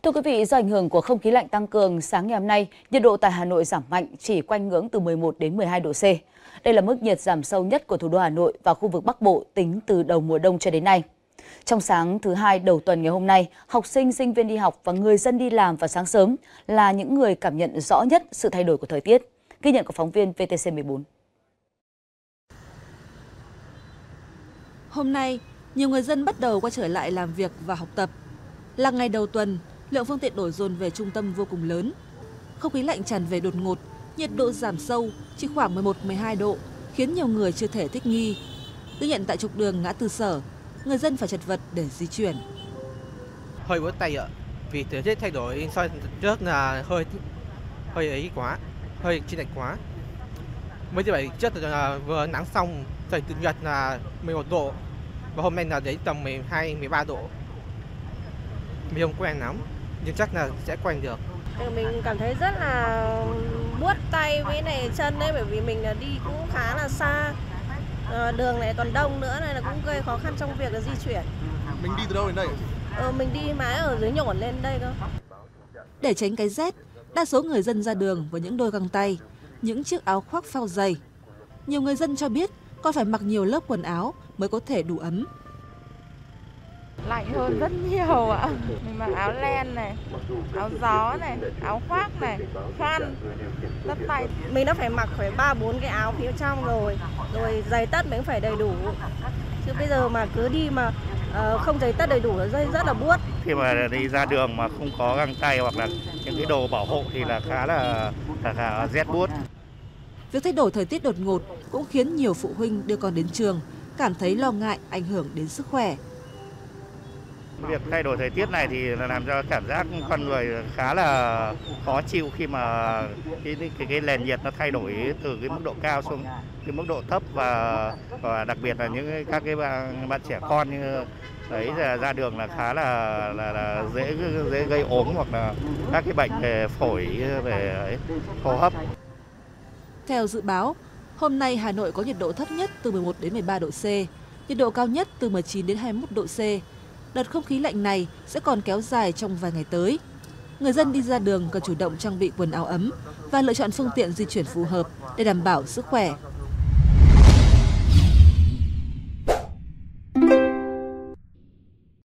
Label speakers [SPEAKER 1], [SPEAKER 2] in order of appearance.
[SPEAKER 1] Thưa quý vị, do ảnh hưởng của không khí lạnh tăng cường, sáng ngày hôm nay, nhiệt độ tại Hà Nội giảm mạnh chỉ quanh ngưỡng từ 11 đến 12 độ C. Đây là mức nhiệt giảm sâu nhất của thủ đô Hà Nội và khu vực Bắc Bộ tính từ đầu mùa đông cho đến nay. Trong sáng thứ Hai đầu tuần ngày hôm nay, học sinh, sinh viên đi học và người dân đi làm vào sáng sớm là những người cảm nhận rõ nhất sự thay đổi của thời tiết. Ghi nhận của phóng viên VTC14.
[SPEAKER 2] Hôm nay, nhiều người dân bắt đầu quay trở lại làm việc và học tập. Là ngày đầu tuần, lượng phương tiện đổ dồn về trung tâm vô cùng lớn. Không khí lạnh tràn về đột ngột, nhiệt độ giảm sâu chỉ khoảng 11-12 độ, khiến nhiều người chưa thể thích nghi. Ghi nhận tại trục đường ngã tư Sở, người dân phải chật vật để di chuyển.
[SPEAKER 3] Hơi bó tay ạ, vì thời tiết thay đổi so trước là hơi ấy quá, hơi chênh lệch quá. Mới như vậy trước là vừa nắng xong, trời tự nhật là 11 độ, và hôm nay là đến tầm 12-13 độ. Mình không quen lắm, nhưng chắc là sẽ quen được.
[SPEAKER 4] Mình cảm thấy rất là buốt tay với này chân đấy, bởi vì mình đi cũng khá là xa. Đường này còn đông nữa nên là cũng gây khó khăn trong việc di chuyển.
[SPEAKER 5] Mình đi từ đâu đến đây?
[SPEAKER 4] Mình đi mãi ở dưới Nhổn lên đây cơ.
[SPEAKER 2] Để tránh cái rét, đa số người dân ra đường với những đôi găng tay, những chiếc áo khoác phao dày. Nhiều người dân cho biết còn phải mặc nhiều lớp quần áo mới có thể đủ ấm.
[SPEAKER 6] Lạnh hơn rất nhiều ạ. Mình mặc áo len này, áo gió này, áo khoác này, khăn, tất tay.
[SPEAKER 4] Mình đã phải mặc 3-4 cái áo phía trong rồi giày tất mình cũng phải đầy đủ. Chứ bây giờ mà cứ đi mà không giày tất đầy đủ nó rất là buốt.
[SPEAKER 7] Khi mà đi ra đường mà không có găng tay hoặc là những cái đồ bảo hộ thì là khá là rét buốt.
[SPEAKER 2] Việc thay đổi thời tiết đột ngột cũng khiến nhiều phụ huynh đưa con đến trường cảm thấy lo ngại ảnh hưởng đến sức khỏe.
[SPEAKER 7] Việc thay đổi thời tiết này thì làm cho cảm giác con người khá là khó chịu khi mà cái nền nhiệt nó thay đổi từ cái mức độ cao xuống cái mức độ thấp, và đặc biệt là các cái bạn trẻ con như đấy ra đường là khá là dễ gây ốm hoặc là các cái bệnh về phổi, về hô hấp.
[SPEAKER 2] Theo dự báo, hôm nay Hà Nội có nhiệt độ thấp nhất từ 11 đến 13 độ C, nhiệt độ cao nhất từ 19 đến 21 độ C. Đợt không khí lạnh này sẽ còn kéo dài trong vài ngày tới. Người dân đi ra đường cần chủ động trang bị quần áo ấm và lựa chọn phương tiện di chuyển phù hợp để đảm bảo sức khỏe.